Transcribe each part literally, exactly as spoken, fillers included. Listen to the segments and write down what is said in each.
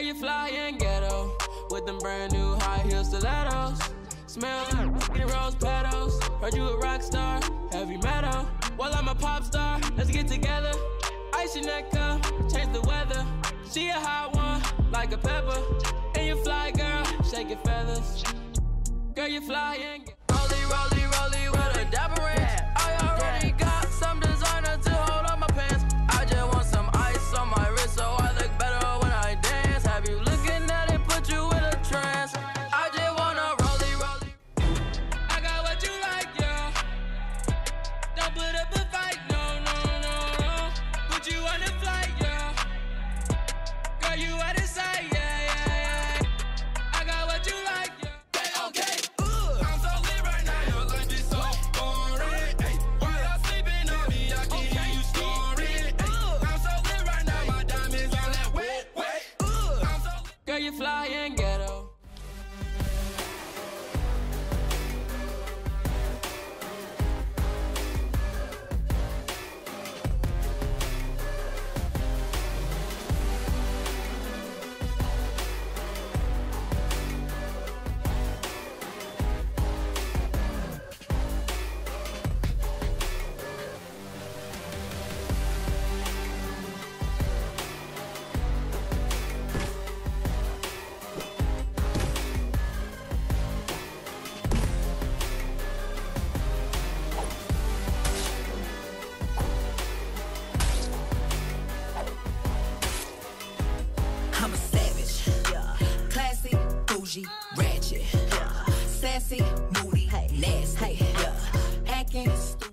you fly and ghetto with them brand new high heel stilettos. Smell like rose petals. Heard you a rock star, heavy metal. Well, I'm a pop star, let's get together. Ice your neck up, change the weather. She a hot one, like a pepper. And you fly, girl, shake your feathers. Girl, you fly and ghetto. Rolly, rolly, rolly with a dapper ranch. I already got some designer to hold on my pants. I just want some ice on my wrist so I look better when I dance. Have you looking at it, put you in a trance. I just wanna rolly, rolly. I got what you like, yeah. Don't put up a fight, no, no, no, no. Put you on a flight, yeah. Girl, you out of sight, yeah, yeah, yeah. I got what you like, yeah. Okay, okay. Girl, you fly and ghetto. Ratchet, yeah. Sassy, moody, hey. Nasty, hey. Yeah. Acting stupid.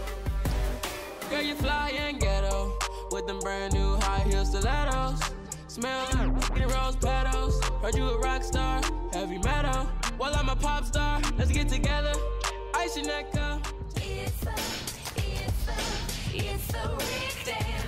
Girl, you fly and ghetto with them brand new high heel stilettos. Smell like rose petals. Heard you a rock star, heavy metal. Well, I'm a pop star, let's get together. Ice your neck up. It's a, it's a, it's a Rick Dance.